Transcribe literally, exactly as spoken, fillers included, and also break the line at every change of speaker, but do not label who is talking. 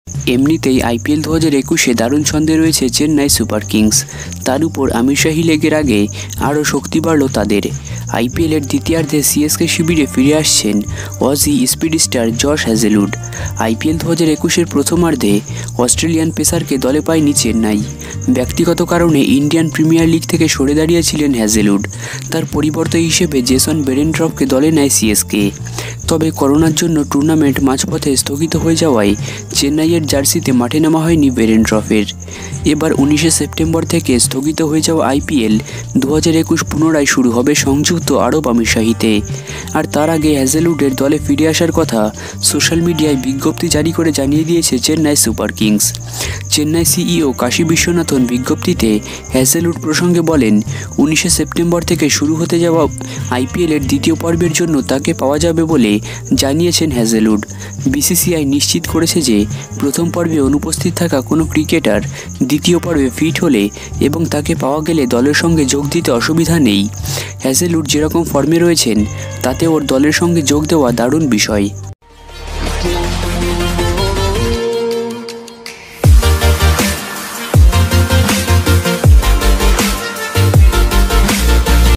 এমনিতেই আইপিএল দু হাজার একুশে দারুণ ছন্দে রয়েছে চেন্নাই সুপার কিংস। তার উপর আমির শাহী লেগের আগে আরও শক্তি বাড়ল তাদের। আইপিএলের দ্বিতীয়ার্ধে সিএসকে শিবিরে ফিরে আসছেন Aussie speed star Josh Hazlewood. IPL দু হাজার একুশের প্রথমার্ধে অস্ট্রেলিয়ান পেসারকে দলে পায়নি চেন্নাই। ব্যক্তিগত কারণে ইন্ডিয়ান প্রিমিয়ার লিগ থেকে সরে দাঁড়িয়েছিলেন হ্যাজেলউড। তার পরিবর্তে হিসেবে জেসন বেরেনট্রপকে দলে নেয় সিএসকে। তবে করোনার জন্য টুর্নামেন্ট মাঝপথে স্থগিত হয়ে যাওয়ায় চেন্নাইয়ের জার্সিতে মাঠে নামা হয়নি বেরেনট্রপের। এবার উনিশে সেপ্টেম্বর থেকে স্থগিত হয়ে যাওয়া আইপিএল দু হাজার একুশ পুনরায় শুরু হবে সংযুক্ত আরব আমিরশাহীতে। আর তার আগে হ্যাজেলউডের দলে ফিরে আসার কথা সোশ্যাল মিডিয়ায় বিজ্ঞপ্তি জারি করে জানিয়ে দিয়েছে Chennai super kings. Chennai CEO Kashi Viswanathan বিজ্ঞপ্তিতে হ্যাজেলউড প্রসঙ্গে বলেন, উনিশে সেপ্টেম্বর থেকে শুরু হতে যাওয়া আইপিএলের দ্বিতীয় পর্বের জন্য তাকে পাওয়া যাবে বলে জানিয়েছেন হ্যাজেলউড। বিসিসিআই নিশ্চিত করেছে যে প্রথম পর্বে অনুপস্থিত থাকা কোনো ক্রিকেটার দ্বিতীয় পর্বে ফিট হলে এবং তাকে পাওয়া গেলে দলের সঙ্গে যোগ দিতে অসুবিধা নেই। হ্যাজেলউড যেরকম ফর্মে রয়েছেন তাতে ওর দলের সঙ্গে যোগ দেওয়া দারুণ বিষয়।